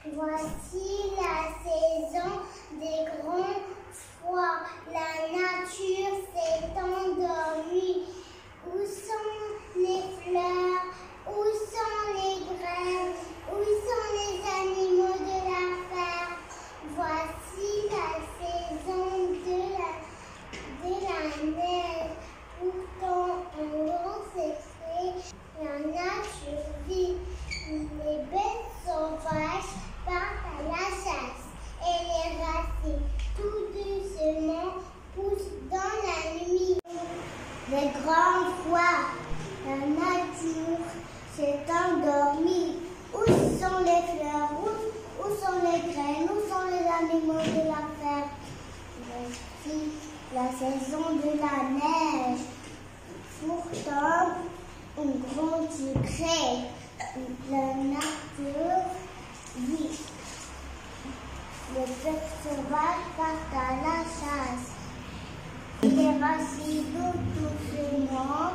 Voici la saison des grands froids. La nature s'est endormie. Où sont les fleurs? Où sont les graines? Où sont les animaux de la ferme? Voici la saison de la neige. Pourtant, un grand secret, la nature vit. Les bêtes sauvages partent à la chasse et les racines tout doucement poussent dans la nuit. Les grands froids, la nature s'est endormie. Où sont les fleurs? Où sont les graines? Où sont les animaux de la ferme? Voici la saison de la neige. Pourtant, un grand secret, la nature vit. Les bêtes sauvages partent à la chasse. Les racines doucement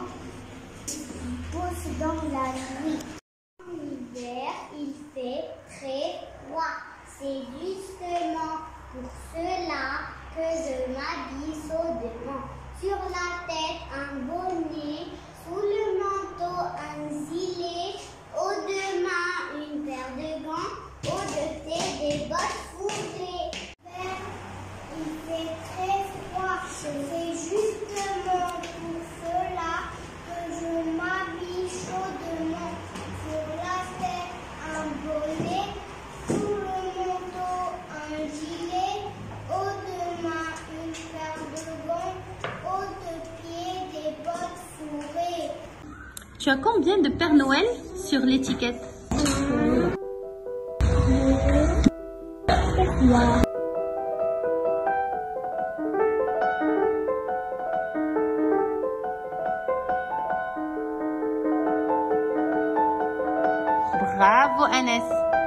poussent dans la nuit. En hiver, il fait très froid. C'est justement pour cela que je m'habille chaudement. Sur la tête, un bonnet. Sous le manteau, un gilet. Aux deux mains, une paire de gants. Aux deux pieds, des bottes fourrées. Il fait très froid. C'est justement pour cela que je m'habille chaudement. Sur la tête, un bonnet. Sous le manteau, un gilet. Aux deux mains, une paire de gants. Aux deux pieds, des bottes fourrées. Tu as combien de Père Noël sur l'étiquette? Bravo Anas.